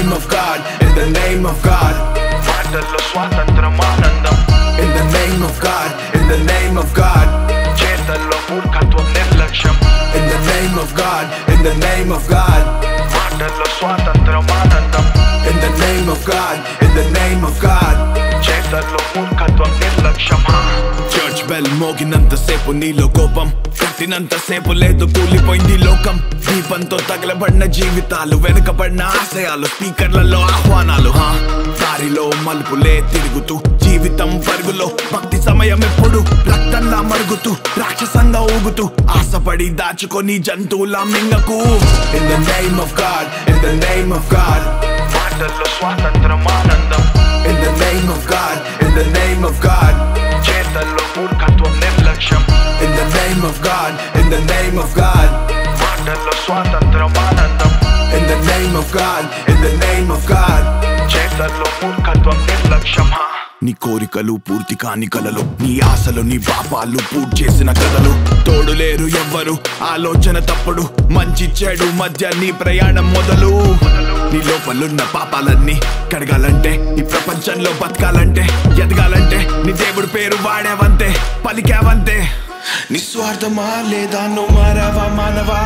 name of God, in the name of God. మాటల్లో స్వాతంత్రమానందం. In the name of God, in the name of God. చేతల్లో మూర్ఖత్వం నిర్లక్ష్యం. In the name of God, in the name of God. మాటల్లో స్వాతంత్రమానందం. In the name of God, in the name of God. చేతల్లో మూర్ఖత్వం నిర్లక్ష్యం. Church bell మోగినంత సేపు నీలో కోపం, కట్టినంత సేపు లేదు కూలిపోయింది లోకం. దీపంతో తగలబడిన జీవితాలు, వెనుకబడిన ఆశయాలు, స్పీకర్లలో ఆహ్వానాలు. దారిలో మలుపులే తిరుగుతూ జీవితం పరుగులో, భక్తి సమయం ఎప్పుడు రక్తంలా మరుగుతూ, రాక్షసంగా ఊగుతూ, ఆశపడి దాచుకొని జంతువులా మింగకు. In the name of God, in the name of God. మాటల్లో స్వాతంత్రమానందం. In the name of God, in the name of God. చేతల్లో మూర్ఖత్వం నిర్లక్ష్యం. In the name of God, in the name of God. మాటల్లో స్వాతంత్రమానందం. In the name of God, in the name of God. చేతల్లో మూర్ఖత్వం నిర్లక్ష్యం. నీ కోరికలు పూర్తి కాని కలలు, నీ ఆశలు నీ పాపాలు పూర్తి చేసిన కథలు. తోడులేరు ఎవ్వరు, ఆలోచన తప్పుడు, మంచి చెడు మధ్య నీ ప్రయాణం మొదలు. నీ లోపలున్న పాపాలన్నీ కడగాలంటే, ఈ ప్రపంచంలో బతకాలంటే, ఎదగాలంటే, నీ దేవుడి పేరు వాడేవంతే, పలికావంతే. నిస్వార్థమా లేదా నువ్వు మారవా మానవా?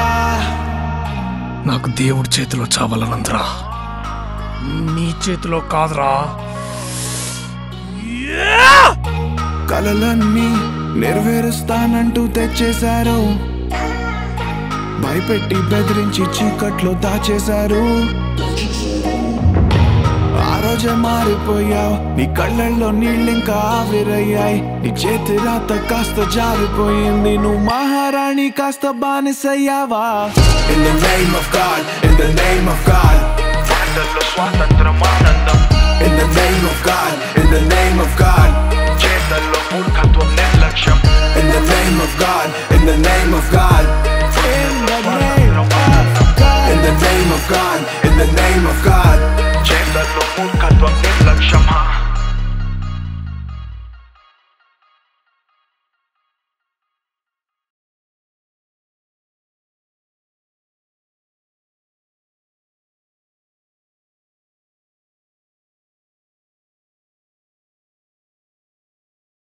నాకు దేవుడి చేతిలో చావాలనందరా, నీ చేతిలో కాదురా. కలలన్నీ నెరవేరుస్తానంటూ తెచ్చేశారు, భయపెట్టి బెదిరించి చీకట్లో దాచేశారు. ఆ రోజే మారిపోయావు, నీ కళ్ళల్లో నీళ్ళింకా ఆవిరయ్యాయి. నీ చేతి రాత కాస్త జారిపోయింది, నువ్వు మహారాణి కాస్త బానిసయ్యావా. In the name of God, in the name of God. మాటల్లో స్వాతంత్రం.